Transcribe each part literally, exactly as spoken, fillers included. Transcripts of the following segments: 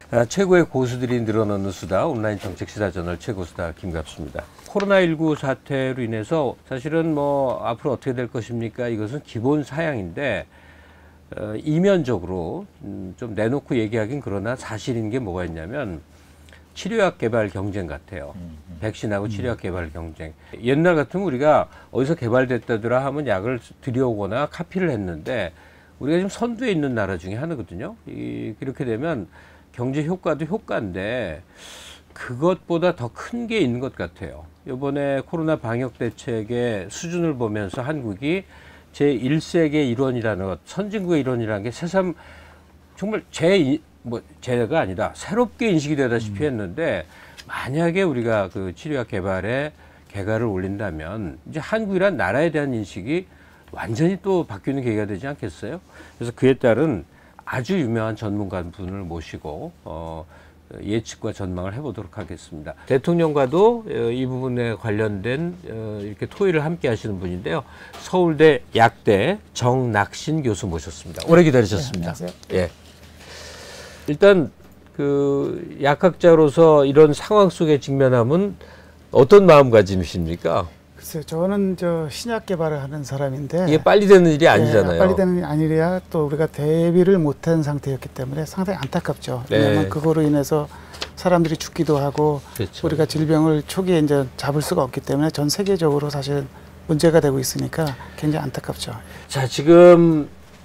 아, 최고의 고수들이 늘어놓는 수다, 온라인 정책시사저널 최고수다 김갑수입니다. 코로나십구 사태로 인해서 사실은 뭐 앞으로 어떻게 될 것입니까? 이것은 기본 사양인데 어, 이면적으로 음, 좀 내놓고 얘기하긴 그러나 사실인 게 뭐가 있냐면 치료약 개발 경쟁 같아요. 음, 음. 백신하고 음. 치료약 개발 경쟁. 옛날 같으면 우리가 어디서 개발됐다더라 하면 약을 들여오거나 카피를 했는데 우리가 지금 선두에 있는 나라 중에 하나거든요. 이, 그렇게 되면 경제 효과도 효과인데 그것보다 더 큰 게 있는 것 같아요. 이번에 코로나 방역 대책의 수준을 보면서 한국이 제일 세계 일원이라는 것, 선진국의 일원이라는 게 새삼 정말 제, 뭐, 제가 아니다. 새롭게 인식이 되다시피 했는데 만약에 우리가 그 치료약 개발에 개가를 올린다면 이제 한국이란 나라에 대한 인식이 완전히 또 바뀌는 계기가 되지 않겠어요? 그래서 그에 따른 아주 유명한 전문가 분을 모시고 어, 예측과 전망을 해보도록 하겠습니다. 대통령과도 이 부분에 관련된 이렇게 토의를 함께 하시는 분인데요. 서울대 약대 정낙신 교수 모셨습니다. 오래 기다리셨습니다. 네, 예. 일단 그 약학자로서 이런 상황 속에 직면하면 어떤 마음가짐이십니까? 글쎄요, 저는 저 신약 개발을 하는 사람인데 이게 빨리 되는 일이 아니잖아요. 네, 빨리 되는 일이 아니라 또 우리가 대비를 못한 상태였기 때문에 상당히 안타깝죠. 네. 왜냐하면 그거로 인해서 사람들이 죽기도 하고 그렇죠. 우리가 질병을 초기에 이제 잡을 수가 없기 때문에 전 세계적으로 사실 문제가 되고 있으니까 굉장히 안타깝죠. 자, 지금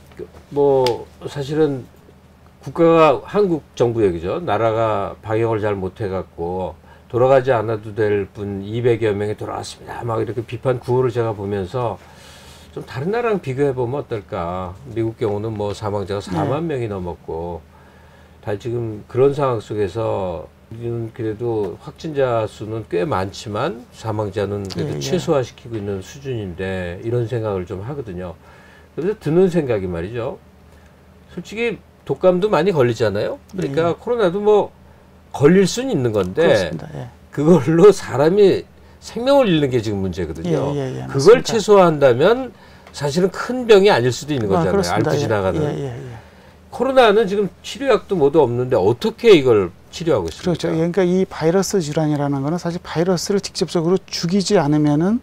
뭐 사실은 국가가 한국 정부 얘기죠. 나라가 방역을 잘 못해갖고 돌아가지 않아도 될 분 이백여 명이 돌아왔습니다. 막 이렇게 비판 구호를 제가 보면서 좀 다른 나라랑 비교해보면 어떨까. 미국 경우는 뭐 사망자가 사만 네. 명이 넘었고 다 지금 그런 상황 속에서 우리는 그래도 확진자 수는 꽤 많지만 사망자는 그래도 예, 최소화시키고 예. 있는 수준인데 이런 생각을 좀 하거든요. 그래서 드는 생각이 말이죠. 솔직히 독감도 많이 걸리잖아요. 그러니까 예. 코로나도 뭐 걸릴 수는 있는 건데 예. 그걸로 사람이 생명을 잃는 게 지금 문제거든요. 예, 예, 예, 그걸 맞습니다. 최소화한다면 사실은 큰 병이 아닐 수도 있는 거잖아요. 아, 앓고 지나가는. 예, 예, 예. 코로나는 지금 치료약도 모두 없는데 어떻게 이걸 치료하고 있습니까? 그렇죠. 그러니까 이 바이러스 질환이라는 거는 사실 바이러스를 직접적으로 죽이지 않으면은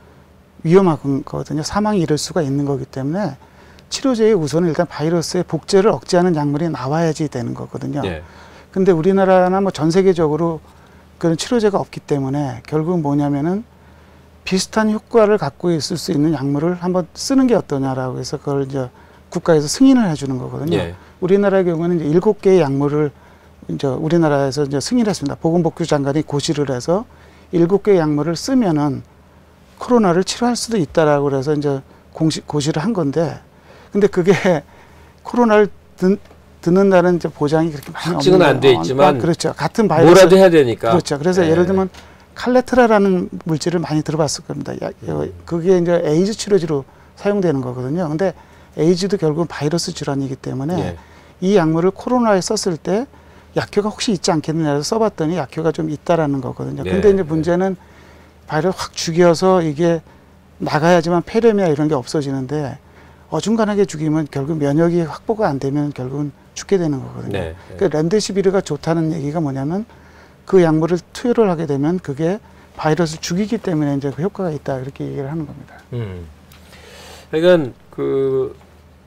위험한 거거든요. 사망이 이를 수가 있는 거기 때문에 치료제에 우선은 일단 바이러스의 복제를 억제하는 약물이 나와야지 되는 거거든요. 예. 근데 우리나라나 뭐 전 세계적으로 그런 치료제가 없기 때문에 결국 뭐냐면은 비슷한 효과를 갖고 있을 수 있는 약물을 한번 쓰는 게 어떠냐라고 해서 그걸 이제 국가에서 승인을 해주는 거거든요. 예. 우리나라의 경우는 이제 일곱 개의 약물을 이제 우리나라에서 이제 승인했습니다. 보건복지부 장관이 고시를 해서 일곱 개의 약물을 쓰면은 코로나를 치료할 수도 있다라고 그래서 이제 공시, 고시를 한 건데, 근데 그게 코로나를 든, 듣는다는 이제 보장이 그렇게 많이 확증은 안 돼 있지만 아, 그렇죠. 같은 바이러스 뭐라도 해야 되니까. 그렇죠. 그래서 네. 예를 들면 칼레트라라는 물질을 많이 들어봤을 겁니다. 야, 음. 그게 이제 에이즈 치료제로 사용되는 거거든요. 근데 에이즈도 결국은 바이러스 질환이기 때문에 네. 이 약물을 코로나에 썼을 때 약효가 혹시 있지 않겠느냐 해서 써봤더니 약효가 좀 있다라는 거거든요. 네. 근데 이제 문제는 바이러스 확 죽여서 이게 나가야지만 폐렴이나 이런 게 없어지는데 어중간하게 죽이면 결국 면역이 확보가 안 되면 결국은 죽게 되는 거거든요. 네, 네. 그러니까 렘데시비르가 좋다는 얘기가 뭐냐면 그 약물을 투여를 하게 되면 그게 바이러스를 죽이기 때문에 이제 그 효과가 있다 이렇게 얘기를 하는 겁니다. 음. 그러니까 그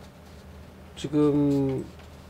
지금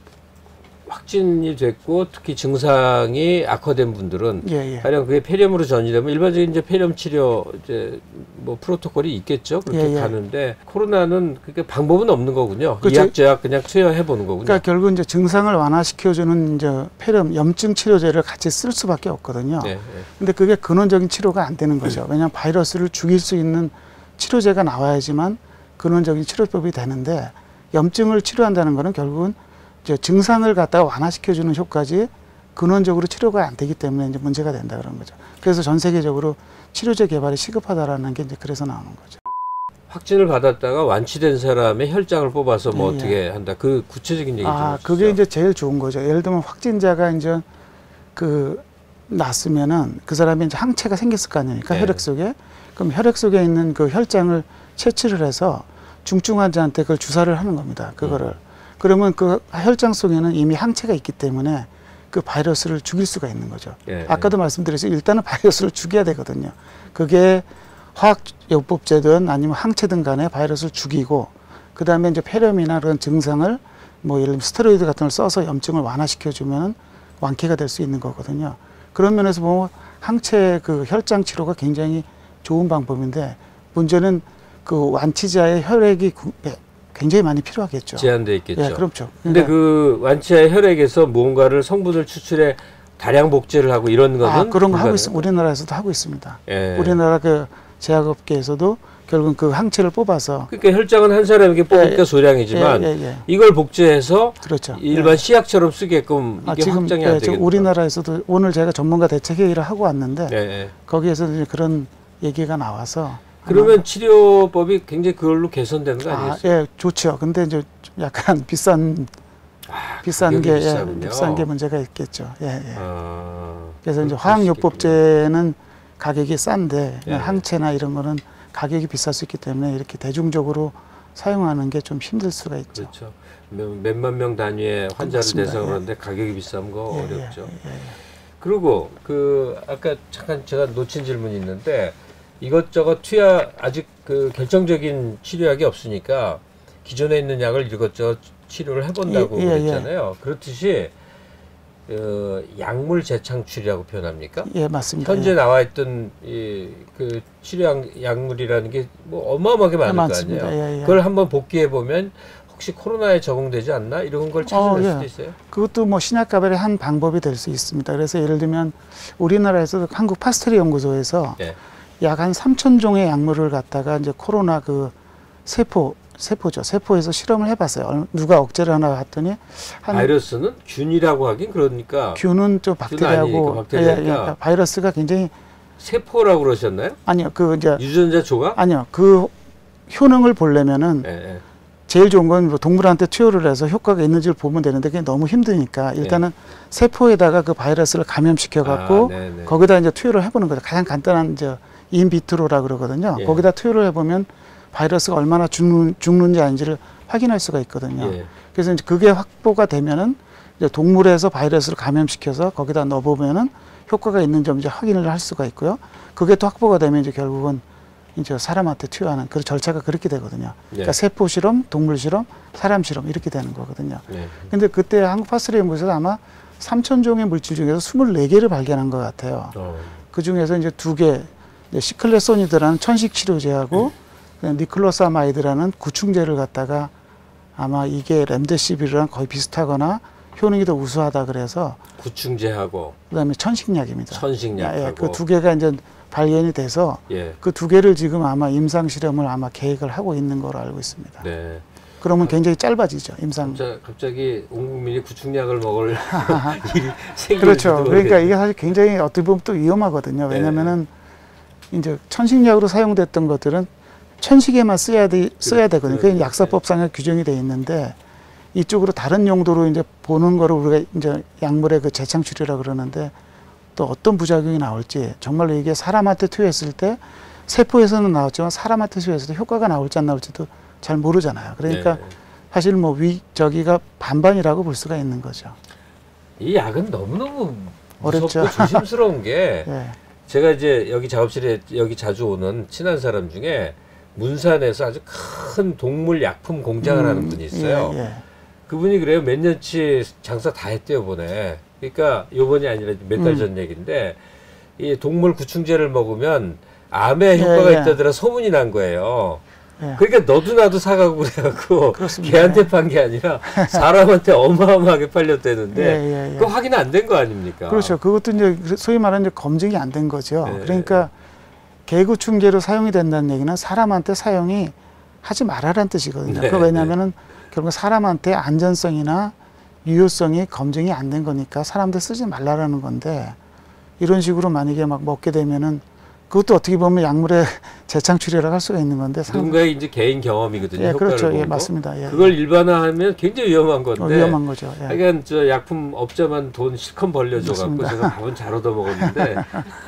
확진이 됐고 특히 증상이 악화된 분들은 예, 예. 가령 그게 폐렴으로 전이되면 일반적인 이제 폐렴 치료 이제 뭐 프로토콜이 있겠죠. 그렇게 예, 예. 가는데 코로나는 그게 방법은 없는 거군요. 그렇죠. 이약저약 그냥 투여해 보는 거군요. 그러니까 결국 이제 증상을 완화시켜주는 이제 폐렴 염증 치료제를 같이 쓸 수밖에 없거든요. 네, 네. 근데 그게 근원적인 치료가 안 되는 거죠. 왜냐하면 바이러스를 죽일 수 있는 치료제가 나와야지만 근원적인 치료법이 되는데 염증을 치료한다는 거는 결국은 이제 증상을 갖다가 완화시켜주는 효과지 근원적으로 치료가 안 되기 때문에 이제 문제가 된다 그런 거죠. 그래서 전 세계적으로 치료제 개발이 시급하다라는 게 이제 그래서 나오는 거죠. 확진을 받았다가 완치된 사람의 혈장을 뽑아서 뭐 예, 어떻게 예. 한다. 그 구체적인 얘기 좀 아, 해주시죠. 그게 이제 제일 좋은 거죠. 예를 들면 확진자가 이제 그 났으면은 그 사람이 이제 항체가 생겼을 거 아닙니까? 네. 혈액 속에. 그럼 혈액 속에 있는 그 혈장을 채취를 해서 중증 환자한테 그걸 주사를 하는 겁니다. 그거를. 음. 그러면 그 혈장 속에는 이미 항체가 있기 때문에 그 바이러스를 죽일 수가 있는 거죠. 예, 아까도 말씀드렸듯이 일단은 바이러스를 죽여야 되거든요. 그게 화학요법제든 아니면 항체든 간에 바이러스를 죽이고 그 다음에 이제 폐렴이나 그런 증상을 뭐 예를 들면 스테로이드 같은 걸 써서 염증을 완화시켜주면 완쾌가 될 수 있는 거거든요. 그런 면에서 보면 항체 그 혈장 치료가 굉장히 좋은 방법인데 문제는 그 완치자의 혈액이 굉장히 많이 필요하겠죠. 제한돼 있겠죠. 예, 그렇죠. 근데 그 완치자의 혈액에서 무언가를 성분을 추출해 다량 복제를 하고 이런 거는 아, 그런 거 하고 불가능해요? 있습니다. 우리나라에서도 하고 있습니다. 예. 우리나라 그 제약업계에서도 결국은 그 항체를 뽑아서 그러니까 혈장은 한 사람에게 뽑으니까 예, 소량이지만 예, 예, 예. 이걸 복제해서 그렇죠. 일반 예. 시약처럼 쓰게끔 이게 아, 지금 확장이 예, 안 지금 되겠네요. 우리나라에서도 오늘 제가 전문가 대책 회의를 하고 왔는데 예, 예. 거기에서 이제 그런 얘기가 나와서 그러면 치료법이 굉장히 그걸로 개선되는 거 아, 아니겠어요? 예, 좋죠. 근데 이제 좀 약간 비싼 아, 비싼 가격이 게 예, 비싸군요. 비싼 게 문제가 있겠죠. 예, 예. 아, 그래서 이제 그럴 수 화학요법제는 가격이 싼데 예. 항체나 이런 거는 가격이 비쌀 수 있기 때문에 이렇게 대중적으로 사용하는 게 좀 힘들 수가 있죠. 그렇죠. 몇- 몇만 명 단위의 환자를 맞습니다. 대상으로 예. 하는데 가격이 비싸면 거 예, 어렵죠. 예, 예, 예. 그리고 그 아까 잠깐 제가 놓친 질문이 있는데 이것저것 투여 아직 그 결정적인 치료약이 없으니까 기존에 있는 약을 이것저것 치료를 해본다고 예, 예, 예. 그랬잖아요. 그렇듯이 어, 약물 재창출이라고 표현합니까? 예, 맞습니다. 현재 예. 나와 있던 이 그 치료약 약물이라는 게 뭐 어마어마하게 많을 거 많습니다. 아니에요. 예, 예. 그걸 한번 복귀해 보면 혹시 코로나에 적응되지 않나 이런 걸 찾아낼 어, 예. 수도 있어요. 그것도 뭐 신약 개발의 한 방법이 될 수 있습니다. 그래서 예를 들면 우리나라에서도 한국 파스테리 연구소에서 예. 약 한 삼천 종의 약물을 갖다가 이제 코로나 그 세포 세포죠. 세포에서 실험을 해봤어요. 얼- 누가 억제를 하나 봤더니 한 바이러스는 균이라고 하긴 그러니까 균은 좀 아니니까 박테리아고 박테리아니까. 바이러스가 굉장히 세포라고 그러셨나요? 아니요 그 이제 유전자 조각? 아니요 그 효능을 보려면은 예, 예. 제일 좋은 건 뭐 동물한테 투여를 해서 효과가 있는지를 보면 되는데 그게 너무 힘드니까 일단은 세포에다가 그 바이러스를 감염시켜 갖고 아, 네네. 거기다 이제 투여를 해보는 거죠. 가장 간단한 이제 인비트로라 그러거든요. 예. 거기다 투여를 해보면 바이러스가 얼마나 죽는, 죽는지 아닌지를 확인할 수가 있거든요. 예. 그래서 이제 그게 확보가 되면은 이제 동물에서 바이러스를 감염시켜서 거기다 넣어보면은 효과가 있는지 없는지 확인을 할 수가 있고요. 그게 또 확보가 되면 이제 결국은 이제 사람한테 투여하는 그 절차가 그렇게 되거든요. 그러니까 예. 세포 실험, 동물 실험, 사람 실험 이렇게 되는 거거든요. 예. 근데 그때 한국 파스리 연구소에서 아마 삼천 종의 물질 중에서 스물네 개를 발견한 것 같아요. 어. 그 중에서 이제 두 개, 시클레소니드라는 천식 치료제하고 니클로사마이드라는 구충제를 갖다가 아마 이게 렘데시비르랑 거의 비슷하거나 효능이 더 우수하다 그래서 구충제하고 그다음에 천식약입니다. 천식약하고 예, 그 두 개가 이제 발견이 돼서 예. 그 두 개를 지금 아마 임상 실험을 아마 계획을 하고 있는 걸로 알고 있습니다. 네. 그러면 굉장히 짧아지죠 임상. 갑자, 갑자기 온 국민이 구충약을 먹을 일이 생길지도 그렇죠. 그러니까 모르겠네요. 이게 사실 굉장히 어떻게 보면 또 위험하거든요. 왜냐면은 이제 천식약으로 사용됐던 것들은 천식에만 써야 돼, 써야 되거든요. 그게 그렇죠. 약사법상에 규정이 돼 있는데 이쪽으로 다른 용도로 이제 보는 거를 우리가 이제 약물의 그 재창출이라 그러는데 또 어떤 부작용이 나올지 정말로 이게 사람한테 투여했을 때 세포에서는 나왔지만 사람한테 투여했을 때 효과가 나올지 안 나올지도 잘 모르잖아요. 그러니까 네. 사실 뭐 위 저기가 반반이라고 볼 수가 있는 거죠. 이 약은 너무너무 어렵죠. 무섭고 조심스러운 게 예. 제가 이제 여기 작업실에 여기 자주 오는 친한 사람 중에 문산에서 아주 큰 동물 약품 공장을 음, 하는 분이 있어요. 예, 예. 그분이 그래요. 몇 년치 장사 다 했대요, 이번에. 그러니까 요번이 아니라 몇 달 전 음. 얘기인데 이 동물 구충제를 먹으면 암에 효과가 예, 예. 있다더라 소문이 난 거예요. 예. 그러니까 너도 나도 사가고 그래갖고 그렇습니다. 걔한테 판 게 아니라 사람한테 어마어마하게 팔렸대는데 예, 예, 예. 그거 확인 안 된 거 아닙니까? 그렇죠. 그것도 이제 소위 말하는 이제 검증이 안 된 거죠. 네. 그러니까 개구충제로 사용이 된다는 얘기는 사람한테 사용이 하지 말아라는 뜻이거든요. 네, 그 왜냐하면은 결국 사람한테 안전성이나 유효성이 검증이 안 된 거니까 사람들 쓰지 말라라는 건데 이런 식으로 만약에 막 먹게 되면은 그것도 어떻게 보면 약물의 재창출이라고 할 수가 있는 건데 상- 누군가의 이제 개인 경험이거든요. 예, 효과를 그렇죠. 예, 보는 거. 맞습니다. 예, 그걸 예. 일반화하면 굉장히 위험한 건데. 어, 위험한 거죠. 예. 하여간 저 약품 업자만 돈 실컷 벌려줘갖고 맞습니다. 제가 밥은 잘 얻어 먹었는데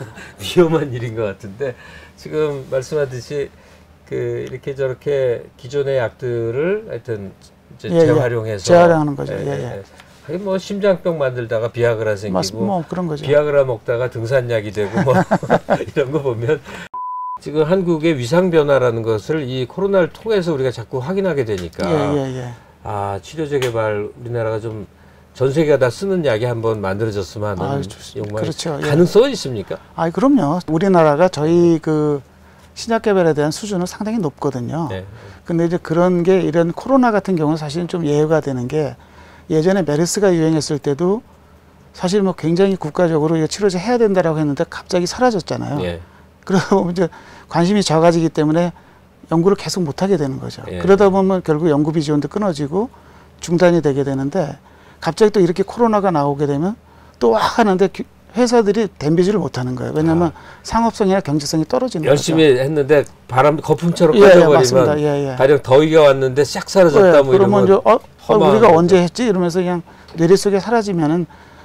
위험한 일인 것 같은데 지금 말씀하듯이 그 이렇게 저렇게 기존의 약들을 하여튼 이제 예, 예. 재활용해서 재활용하는 거죠. 예, 예. 하긴 뭐 심장병 만들다가 비아그라 생기고 맞, 뭐 그런 거죠. 비아그라 먹다가 등산약이 되고 뭐 이런 거 보면 지금 한국의 위상 변화라는 것을 이 코로나를 통해서 우리가 자꾸 확인하게 되니까 예, 예, 예. 아 치료제 개발 우리나라가 좀 전 세계가 다 쓰는 약이 한번 만들어졌으면 하는 아, 정말 그렇죠. 가능성은 예. 있습니까? 아, 그럼요. 우리나라가 저희 그 신약 개발에 대한 수준은 상당히 높거든요. 네. 근데 이제 그런 게 이런 코로나 같은 경우는 사실은 좀 예외가 되는 게 예전에 메르스가 유행했을 때도 사실 뭐 굉장히 국가적으로 이거 치료제 해야 된다라고 했는데 갑자기 사라졌잖아요. 예. 그러다 이제 관심이 작아지기 때문에 연구를 계속 못하게 되는 거죠. 예. 그러다 보면 결국 연구비 지원도 끊어지고 중단이 되게 되는데 갑자기 또 이렇게 코로나가 나오게 되면 또 와 하는데 회사들이 댐비지를 못하는 거예요. 왜냐하면 아. 상업성이나 경제성이 떨어지는 열심히 거죠. 열심히 했는데 바람 거품처럼 예, 꺼져버리면 예, 예, 예. 가령 더위가 왔는데 싹 사라졌다 예, 뭐 그러면 이러면 어, 어, 우리가 언제 했지? 이러면서 그냥 뇌리 속에 사라지면은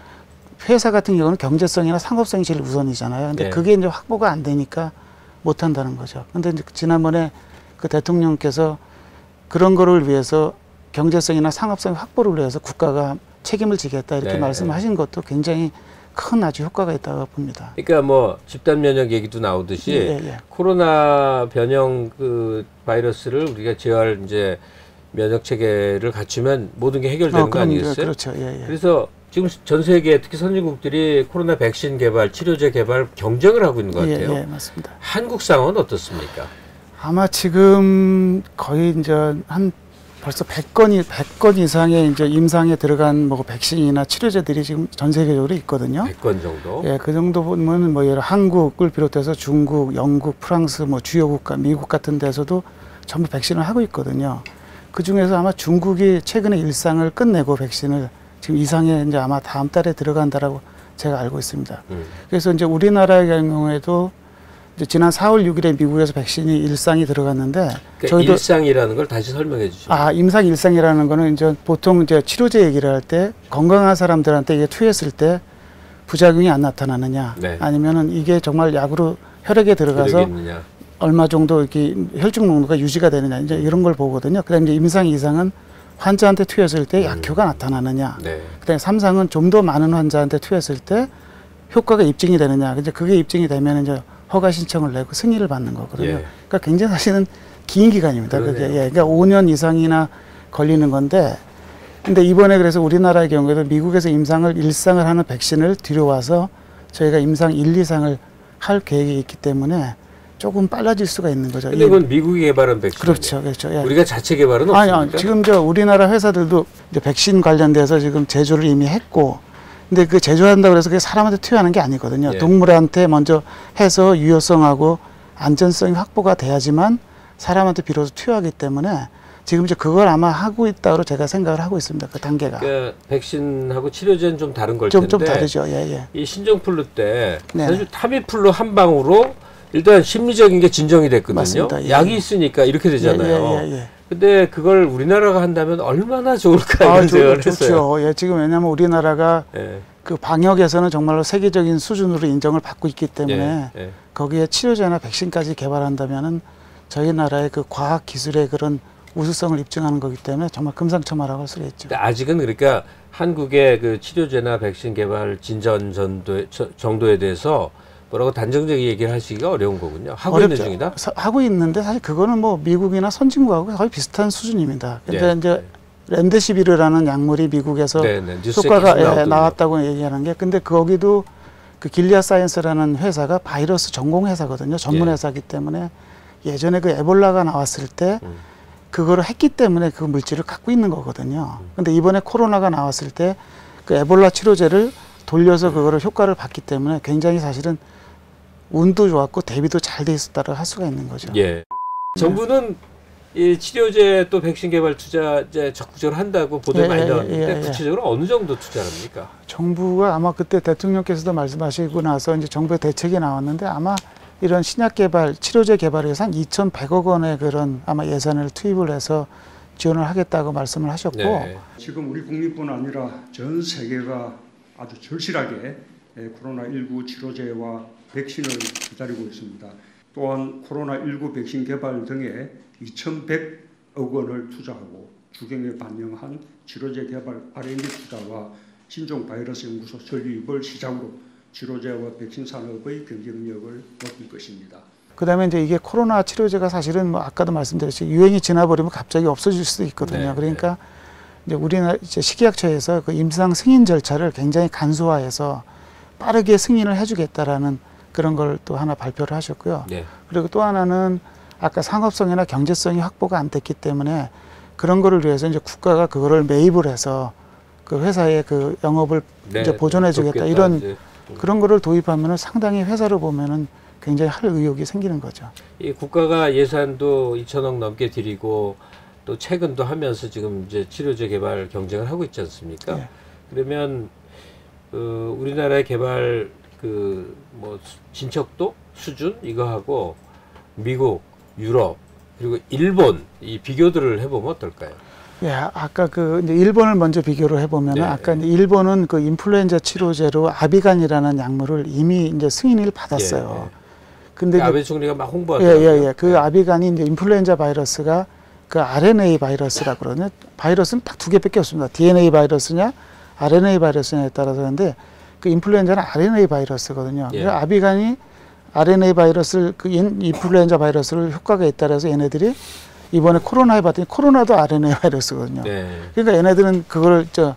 회사 같은 경우는 경제성이나 상업성이 제일 우선이잖아요. 근데 예. 그게 이제 확보가 안 되니까 못 한다는 거죠. 근데 이제 지난번에 그 대통령께서 그런 거를 위해서 경제성이나 상업성 확보를 위해서 국가가 책임을 지겠다 이렇게 네. 말씀하신 것도 굉장히 큰 아주 효과가 있다고 봅니다. 그러니까 뭐 집단 면역 얘기도 나오듯이 예, 예. 코로나 변형 그 바이러스를 우리가 제어할 이제 면역 체계를 갖추면 모든 게 해결되는 어, 거 아니겠어요? 그렇죠. 예, 예. 그래서 지금 전 세계 특히 선진국들이 코로나 백신 개발, 치료제 개발 경쟁을 하고 있는 것 같아요. 예, 예, 맞습니다. 한국 상황은 어떻습니까? 아마 지금 거의 이제 한 벌써 백 건이 백 건 이상의 이제 임상에 들어간 뭐 백신이나 치료제들이 지금 전 세계적으로 있거든요. 백 건 정도. 예, 그 정도 보면 뭐 예를 한국을 비롯해서 중국, 영국, 프랑스, 뭐 주요 국가, 미국 같은 데서도 전부 백신을 하고 있거든요. 그 중에서 아마 중국이 최근에 일상을 끝내고 백신을 지금 이상에 이제 아마 다음 달에 들어간다라고 제가 알고 있습니다. 음. 그래서 이제 우리나라의 경우에도 이제 지난 사월 육일에 미국에서 백신이 일상이 들어갔는데 그러니까 저희도 일상이라는 걸 다시 설명해 주시죠. 아, 임상 일상이라는 거는 이제 보통 이제 치료제 얘기를 할 때 건강한 사람들한테 이게 투여했을 때 부작용이 안 나타나느냐, 네. 아니면은 이게 정말 약으로 혈액에 들어가서 되겠느냐. 얼마 정도 이렇게 혈중 농도가 유지가 되느냐 이제 이런 걸 보거든요. 그다음에 이제 임상 이상은 환자한테 투여했을 때 약효가 음. 나타나느냐. 네. 그다음에 삼상은 좀 더 많은 환자한테 투여했을 때 효과가 입증이 되느냐. 이제 그게 입증이 되면 이제 허가 신청을 내고 승인을 받는 거거든요. 예. 그러니까 굉장히 사실은 긴 기간입니다. 그게 예. 그러니까 오 년 이상이나 걸리는 건데, 근데 이번에 그래서 우리나라의 경우에도 미국에서 임상을 일상을 하는 백신을 뒤로 와서 저희가 임상 일, 이상을 할 계획이 있기 때문에 조금 빨라질 수가 있는 거죠. 근데 그건 미국이 개발한 백신. 그렇죠, 그렇죠. 예. 우리가 자체 개발은 없습니까? 아니요, 지금 저 우리나라 회사들도 이제 백신 관련돼서 지금 제조를 이미 했고. 근데 그 제조한다고 해서 그게 사람한테 투여하는 게 아니거든요. 예. 동물한테 먼저 해서 유효성하고 안전성이 확보가 돼야지만 사람한테 비로소 투여하기 때문에 지금 이제 그걸 아마 하고 있다고 제가 생각을 하고 있습니다. 그 단계가. 그러니까 백신하고 치료제는 좀 다른 걸 좀, 텐데. 좀 다르죠. 예, 예. 이 신종플루 때 네. 사실 타미플루 한 방으로 일단 심리적인 게 진정이 됐거든요. 맞습니다. 예, 약이 예. 있으니까 이렇게 되잖아요. 예, 예, 예, 예. 근데 그걸 우리나라가 한다면 얼마나 좋을까 이런 아, 생각을 좋, 했어요. 좋죠. 예, 지금 왜냐하면 우리나라가 예. 그 방역에서는 정말로 세계적인 수준으로 인정을 받고 있기 때문에 예, 예. 거기에 치료제나 백신까지 개발한다면은 저희 나라의 그 과학 기술의 그런 우수성을 입증하는 거기 때문에 정말 금상첨화라고 할 수가 있죠. 아직은 그러니까 한국의 그 치료제나 백신 개발 진전 정도에, 정도에 대해서 뭐라고 단정적인 얘기를 하시기가 어려운 거군요. 하고 어렵죠. 있는 중이다? 사, 하고 있는데 사실 그거는 뭐 미국이나 선진국하고 거의 비슷한 수준입니다. 근데 네, 이제 네. 렘데시비르라는 약물이 미국에서 네, 네. 효과가 예, 나왔다고 얘기하는 게, 근데 거기도 그 길리아 사이언스라는 회사가 바이러스 전공 회사거든요. 전문 회사이기 때문에 예전에 그 에볼라가 나왔을 때 음. 그거를 했기 때문에 그 물질을 갖고 있는 거거든요. 음. 근데 이번에 코로나가 나왔을 때 그 에볼라 치료제를 돌려서 음. 그거를 효과를 봤기 때문에 굉장히 사실은 운도 좋았고 대비도 잘 돼 있었다고 할 수가 있는 거죠. 예. 정부는 이 치료제 또 백신 개발 투자 이제 적극적으로 한다고 보도에 예, 많이 나왔는데 예, 예, 예. 구체적으로 어느 정도 투자를 합니까? 정부가 아마 그때 대통령께서도 말씀하시고 나서 이제 정부의 대책이 나왔는데 아마 이런 신약 개발, 치료제 개발에 한 이천백억 원의 그런 아마 예산을 투입을 해서 지원을 하겠다고 말씀을 하셨고 네. 지금 우리 국민뿐 아니라 전 세계가 아주 절실하게 코로나십구 치료제와 백신을 기다리고 있습니다. 또한 코로나십구 백신 개발 등에 이천백 원을 투자하고 주경에 반영한 치료제 개발 알 앤 디 투자와 신종 바이러스 연구소 설립을 시작으로 치료제와 백신 산업의 경쟁력을 높일 것입니다. 그다음에 이제 이게 코로나 치료제가 사실은 뭐 아까도 말씀드렸듯이 유행이 지나버리면 갑자기 없어질 수도 있거든요. 네, 그러니까 네. 이제 우리나라 이제 식약처에서 그 임상 승인 절차를 굉장히 간소화해서 빠르게 승인을 해주겠다라는 그런 걸 또 하나 발표를 하셨고요. 네. 그리고 또 하나는 아까 상업성이나 경제성이 확보가 안 됐기 때문에 그런 거를 위해서 이제 국가가 그거를 매입을 해서 그 회사의 그 영업을 네, 이제 보존해주겠다 돕겠다, 이런 이제. 음. 그런 거를 도입하면은 상당히 회사로 보면은 굉장히 할 의욕이 생기는 거죠. 이 국가가 예산도 이천억 넘게 들이고 또 최근도 하면서 지금 이제 치료제 개발 경쟁을 하고 있지 않습니까? 네. 그러면 어, 우리나라의 개발 그 뭐 진척도 수준 이거하고 미국, 유럽 그리고 일본 이 비교들을 해보면 어떨까요? 예, 아까 그 이제 일본을 먼저 비교를 해보면 네. 아까 이제 일본은 그 인플루엔자 치료제로 아비간이라는 약물을 이미 이제 승인을 받았어요. 예, 예. 근데 아베 이제 총리가 막 예, 홍보하더라고요. 예, 예. 그 아비간이 이제 인플루엔자 바이러스가 그 알 엔 에이 바이러스라고 그러거든요. 바이러스는 딱 두 개밖에 없습니다. 디 엔 에이 바이러스냐, 알 엔 에이 바이러스냐에 따라서 그런데 그 인플루엔자는 알 엔 에이 바이러스거든요. 예. 그래서 아비간이 알 엔 에이 바이러스를 그 인- 인플루엔자 바이러스를 효과가 있다 해서 얘네들이 이번에 코로나 해봤더니 코로나도 알 엔 에이 바이러스거든요. 네. 그러니까 얘네들은 그걸 저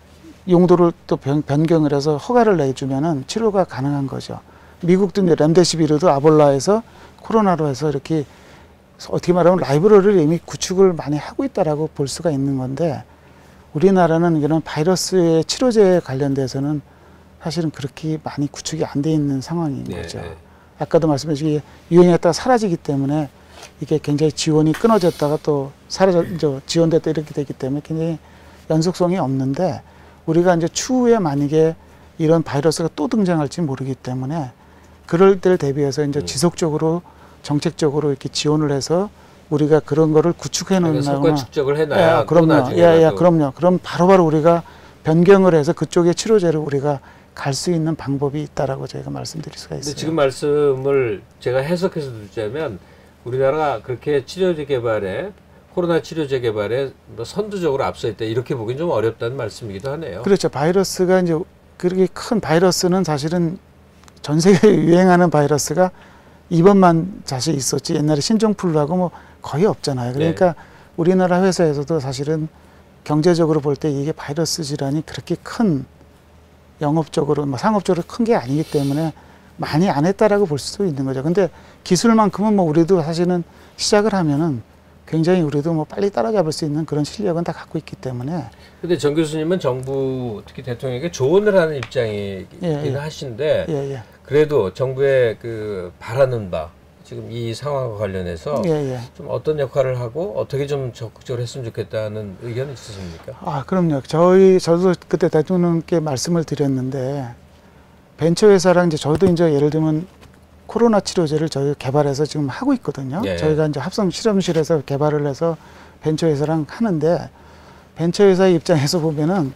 용도를 또 변, 변경을 해서 허가를 내주면은 치료가 가능한 거죠. 미국도 이제 렘데시비르도 아볼라에서 코로나로 해서 이렇게 어떻게 말하면 라이브러리를 이미 구축을 많이 하고 있다라고 볼 수가 있는 건데 우리나라는 이런 바이러스의 치료제에 관련돼서는 사실은 그렇게 많이 구축이 안 돼 있는 상황인 네, 거죠. 네. 아까도 말씀하신 유행했다가 사라지기 때문에 이게 굉장히 지원이 끊어졌다가 또 사라져 이제 지원됐다 이렇게 되기 때문에 굉장히 연속성이 없는데 우리가 이제 추후에 만약에 이런 바이러스가 또 등장할지 모르기 때문에 그럴 때를 대비해서 이제 음. 지속적으로 정책적으로 이렇게 지원을 해서 우리가 그런 거를 구축해 놓는 성과 축적을 해놔야 예, 또 그럼요. 나중에 예, 예, 그럼요. 그럼 바로바로 우리가 변경을 해서 그쪽의 치료제를 우리가 갈 수 있는 방법이 있다라고 저희가 말씀드릴 수가 있어요. 근데 지금 말씀을 제가 해석해서 듣자면 우리나라가 그렇게 치료제 개발에 코로나 치료제 개발에 뭐 선두적으로 앞서 있다 이렇게 보기는 좀 어렵다는 말씀이기도 하네요. 그렇죠. 바이러스가 이제 그렇게 큰 바이러스는 사실은 전 세계에 유행하는 바이러스가 이번만 사실 있었지 옛날에 신종플루하고 뭐 거의 없잖아요. 그러니까 네. 우리나라 회사에서도 사실은 경제적으로 볼 때 이게 바이러스 질환이 그렇게 큰 영업적으로 뭐 상업적으로 큰 게 아니기 때문에 많이 안 했다라고 볼 수도 있는 거죠. 근데 기술만큼은 뭐 우리도 사실은 시작을 하면은 굉장히 우리도 뭐 빨리 따라잡을 수 있는 그런 실력은 다 갖고 있기 때문에. 근데 정 교수님은 정부 특히 대통령에게 조언을 하는 입장이긴 예, 예. 하신데 예, 예. 그래도 정부의 그 바라는 바 지금 이 상황과 관련해서 예, 예. 좀 어떤 역할을 하고 어떻게 좀 적극적으로 했으면 좋겠다는 의견이 있으십니까? 아, 그럼요. 저희, 저도 그때 대통령께 말씀을 드렸는데, 벤처회사랑 이제 저도 이제 예를 들면 코로나 치료제를 저희 개발해서 지금 하고 있거든요. 예. 저희가 이제 합성 실험실에서 개발을 해서 벤처회사랑 하는데, 벤처회사의 입장에서 보면은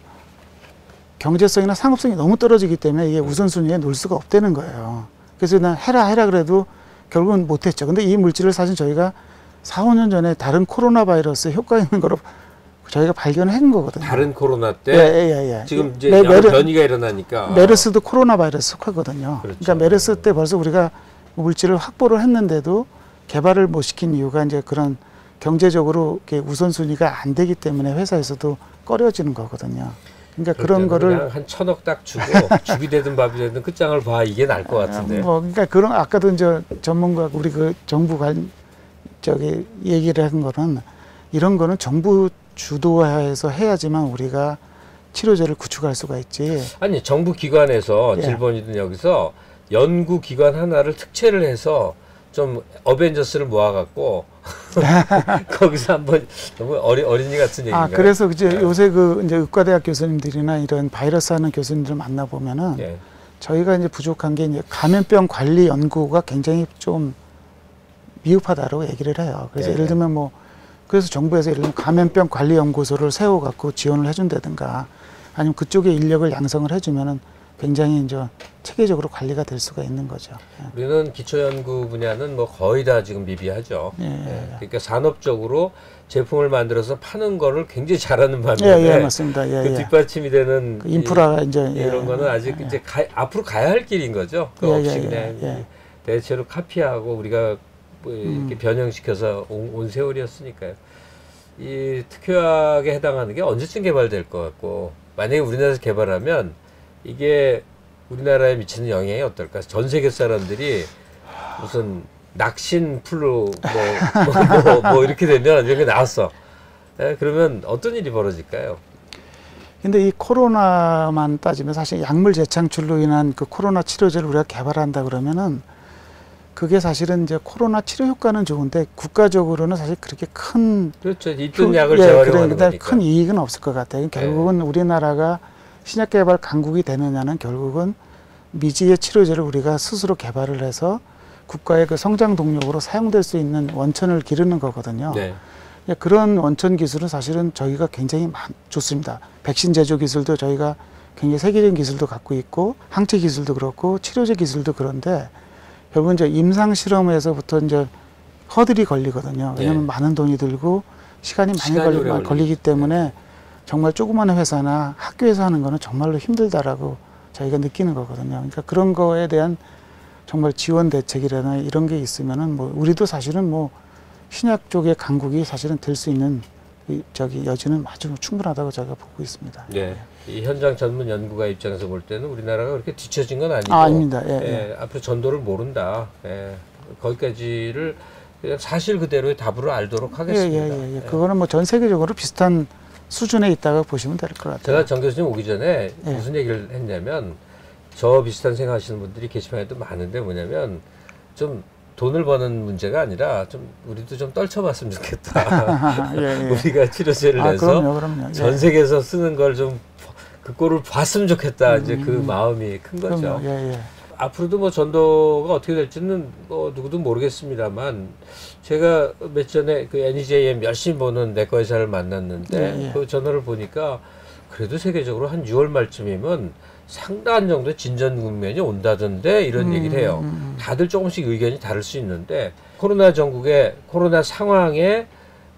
경제성이나 상업성이 너무 떨어지기 때문에 이게 우선순위에 놓을 수가 없다는 거예요. 그래서 난 해라, 해라 그래도 결국은 못했죠. 근데 이 물질을 사실 저희가 사, 오 년 전에 다른 코로나 바이러스 효과 있는 거로 저희가 발견한 거거든요. 다른 코로나 때 예, 예, 예. 지금 이제 메, 여러 메르, 변이가 일어나니까 메르스도 코로나 바이러스 속하거든요. 그렇죠. 그러니까 메르스 때 벌써 우리가 물질을 확보를 했는데도 개발을 못 시킨 이유가 이제 그런 경제적으로 이렇게 우선순위가 안 되기 때문에 회사에서도 꺼려지는 거거든요. 그러니까 그런 거를 그냥 한 천억 딱 주고 죽이 되든 밥이 되든 끝장을 봐 이게 나을 것 같은데. 뭐 그러니까 그런 아까도 이제 전문가 우리 그 정부 관 저기 얘기를 한 거는 이런 거는 정부 주도하에서 해야지만 우리가 치료제를 구축할 수가 있지. 아니 정부 기관에서 예. 질본이든 여기서 연구 기관 하나를 특채를 해서 좀 어벤져스를 모아갖고 거기서 한번 너무 어리, 어린이 같은 얘기인가요? 아 그래서 이제 네. 요새 그 이제 의과대학 교수님들이나 이런 바이러스 하는 교수님들 만나 보면은 예. 저희가 이제 부족한 게 이제 감염병 관리 연구가 굉장히 좀 미흡하다고 얘기를 해요. 그래서 네. 예를 들면 뭐 그래서 정부에서 예를 들면 감염병 관리 연구소를 세워 갖고 지원을 해준다든가 아니면 그쪽에 인력을 양성을 해주면은 굉장히 이제 체계적으로 관리가 될 수가 있는 거죠. 예. 우리는 기초연구 분야는 뭐 거의 다 지금 미비하죠. 예, 예. 그러니까 산업적으로 제품을 만들어서 파는 거를 굉장히 잘하는 예, 반면에 예, 맞습니다. 예, 그 예. 뒷받침이 되는 그 인프라가 이, 이제 예, 이런 거는 아직 예, 이제 가, 앞으로 가야 할 길인 거죠. 그 예, 없이 예, 그냥 예, 예. 대체로 카피하고 우리가 뭐 이렇게 음. 변형시켜서 온, 온 세월이었으니까요. 이 특효약에 해당하는 게 언제쯤 개발될 것 같고, 만약에 우리나라에서 개발하면 이게 우리나라에 미치는 영향이 어떨까? 전 세계 사람들이 무슨 낙신 플루 뭐, 뭐, 뭐, 뭐 이렇게 되면 이렇게 나왔어. 예, 그러면 어떤 일이 벌어질까요? 근데 이 코로나만 따지면 사실 약물 재창출로 인한 그 코로나 치료제를 우리가 개발한다 그러면은 그게 사실은 이제 코로나 치료 효과는 좋은데 국가적으로는 사실 그렇게 큰 그렇죠. 있던 그, 약을 예, 재활용하는 그러니까 거니까. 큰 이익은 없을 것 같아요. 결국은 우리나라가 신약 개발 강국이 되느냐는 결국은 미지의 치료제를 우리가 스스로 개발을 해서 국가의 그 성장 동력으로 사용될 수 있는 원천을 기르는 거거든요. 네. 예, 그런 원천 기술은 사실은 저희가 굉장히 많, 좋습니다. 백신 제조 기술도 저희가 굉장히 세계적인 기술도 갖고 있고 항체 기술도 그렇고 치료제 기술도 그런데 결국은 이제 임상 실험에서부터 이제 허들이 걸리거든요. 왜냐하면 네. 많은 돈이 들고 시간이 많이 시간이 걸리, 오래 걸리기 때문에 정말 조그마한 회사나 학교에서 하는 거는 정말로 힘들다라고 저희가 느끼는 거거든요. 그러니까 그런 거에 대한 정말 지원 대책이라나 이런 게 있으면은 뭐 우리도 사실은 뭐 신약 쪽의 강국이 사실은 될 수 있는 이 저기 여지는 아주 충분하다고 저희가 보고 있습니다. 네. 이 현장 전문 연구가 입장에서 볼 때는 우리나라가 그렇게 뒤처진 건 아니고, 아, 아닙니다. 예, 예, 예. 앞으로 전도를 모른다. 예, 거기까지를 그냥 사실 그대로의 답으로 알도록 예, 하겠습니다. 예, 예, 예. 그거는 뭐 전 세계적으로 비슷한 수준에 있다고 보시면 될 것 같아요. 제가 정 교수님 오기 전에 예. 무슨 얘기를 했냐면, 저 비슷한 생각하시는 분들이 게시판에도 많은데 뭐냐면 좀 돈을 버는 문제가 아니라 좀 우리도 좀 떨쳐봤으면 좋겠다. 예, 예. 우리가 치료제를 아, 내서 그럼요, 그럼요. 예. 전 세계에서 쓰는 걸 좀 그 꼴을 봤으면 좋겠다. 음, 이제 그 마음이 큰 거죠. 그럼요. 예, 예. 앞으로도 뭐 전도가 어떻게 될지는 뭐 누구도 모르겠습니다만, 제가 몇 전에 그 엔이제이엠 열심히 보는 내과 의사를 만났는데 예, 예. 그 전화를 보니까 그래도 세계적으로 한 유월 말쯤이면 상당한 정도의 진전 국면이 온다던데 이런 음, 얘기를 해요. 음, 음. 다들 조금씩 의견이 다를 수 있는데, 코로나 전국의 코로나 상황에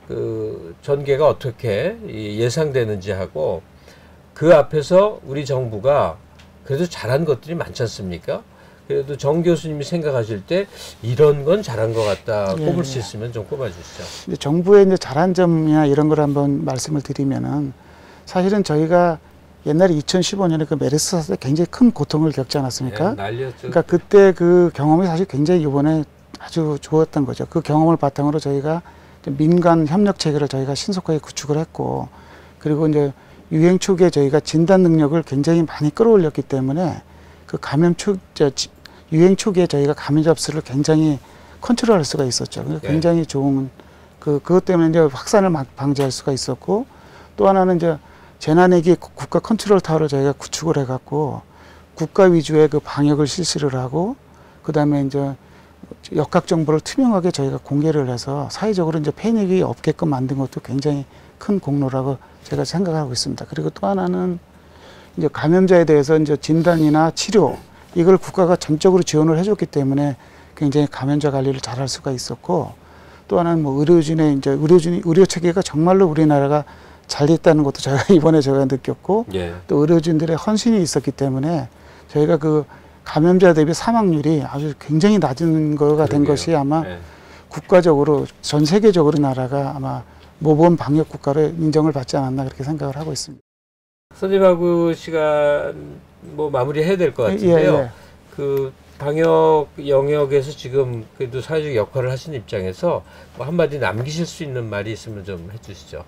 그 전개가 어떻게 예상되는지 하고, 그 앞에서 우리 정부가 그래도 잘한 것들이 많지 않습니까? 그래도 정 교수님이 생각하실 때 이런 건 잘한 것 같다 예, 꼽을 예. 수 있으면 좀 꼽아주시죠. 근데 정부의 이제 잘한 점이나 이런 걸 한번 말씀을 드리면은 사실은 저희가 옛날에 이천십오 년에 그 메르스 사태 때 굉장히 큰 고통을 겪지 않았습니까? 예, 난리였죠. 그러니까 그때 그 경험이 사실 굉장히 이번에 아주 좋았던 거죠. 그 경험을 바탕으로 저희가 민간 협력 체계를 저희가 신속하게 구축을 했고, 그리고 이제 유행 초기에 저희가 진단 능력을 굉장히 많이 끌어올렸기 때문에 그 감염 초, 저, 유행 초기에 저희가 감염 접수를 굉장히 컨트롤할 수가 있었죠. 그러니까 네. 굉장히 좋은 그 그것 때문에 이제 확산을 막 방지할 수가 있었고, 또 하나는 이제 재난위기 국가 컨트롤 타워를 저희가 구축을 해갖고 국가 위주의 그 방역을 실시를 하고, 그 다음에 이제 역학 정보를 투명하게 저희가 공개를 해서 사회적으로 이제 패닉이 없게끔 만든 것도 굉장히 큰 공로라고 제가 생각하고 있습니다. 그리고 또 하나는 이제 감염자에 대해서 이제 진단이나 치료 이걸 국가가 전적으로 지원을 해줬기 때문에 굉장히 감염자 관리를 잘할 수가 있었고, 또 하나는 뭐 의료진의 이제 의료진 의료 체계가 정말로 우리나라가 잘 됐다는 것도 제가 이번에 제가 느꼈고, 예. 또 의료진들의 헌신이 있었기 때문에 저희가 그 감염자 대비 사망률이 아주 굉장히 낮은 거가 된 그러게요. 것이 아마 예. 국가적으로 전 세계적으로 나라가 아마 모범 방역 국가로 인정을 받지 않았나 그렇게 생각을 하고 있습니다. 선임하고 시간 뭐 마무리해야 될 것 같은데요. 예, 예. 그 방역 영역에서 지금 그래도 사회적 역할을 하신 입장에서 뭐 한마디 남기실 수 있는 말이 있으면 좀 해주시죠.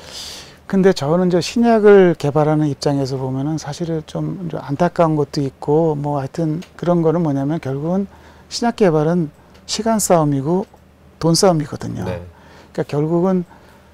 근데 저는 이제 신약을 개발하는 입장에서 보면은 사실은 좀 안타까운 것도 있고, 뭐 하여튼 그런 거는 뭐냐면 결국은 신약 개발은 시간 싸움이고 돈 싸움이거든요. 네. 그러니까 결국은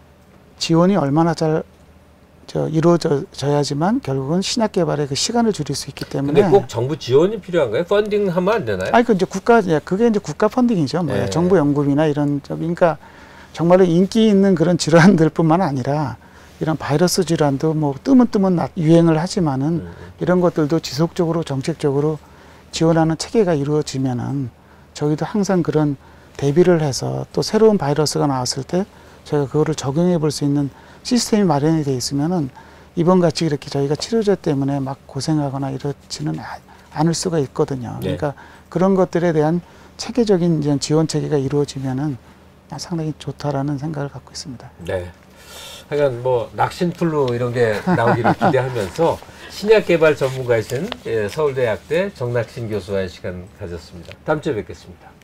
지원이 얼마나 잘 저 이루어져야지만 결국은 신약 개발에 그 시간을 줄일 수 있기 때문에. 근데 꼭 정부 지원이 필요한가요? 펀딩 하면 안 되나요? 아니 그 이제 국가 예, 그게 이제 국가 펀딩이죠. 뭐 네. 정부 연구비나 이런 저 그러니까 정말로 인기 있는 그런 질환들뿐만 아니라 이런 바이러스 질환도 뭐 뜸은 뜸은 나- 유행을 하지만은 음. 이런 것들도 지속적으로 정책적으로 지원하는 체계가 이루어지면은 저희도 항상 그런 대비를 해서 또 새로운 바이러스가 나왔을 때 저희가 그거를 적용해 볼 수 있는 시스템이 마련이 돼 있으면은 이번 같이 이렇게 저희가 치료제 때문에 막 고생하거나 이렇지는 아- 않을 수가 있거든요. 네. 그러니까 그런 것들에 대한 체계적인 이제 지원 체계가 이루어지면은 상당히 좋다라는 생각을 갖고 있습니다. 네. 하여간 뭐 낚신플루 이런 게 나오기를 기대하면서 신약 개발 전문가이신 예, 서울대학대 정낙신 교수와의 시간 가졌습니다. 다음 주에 뵙겠습니다.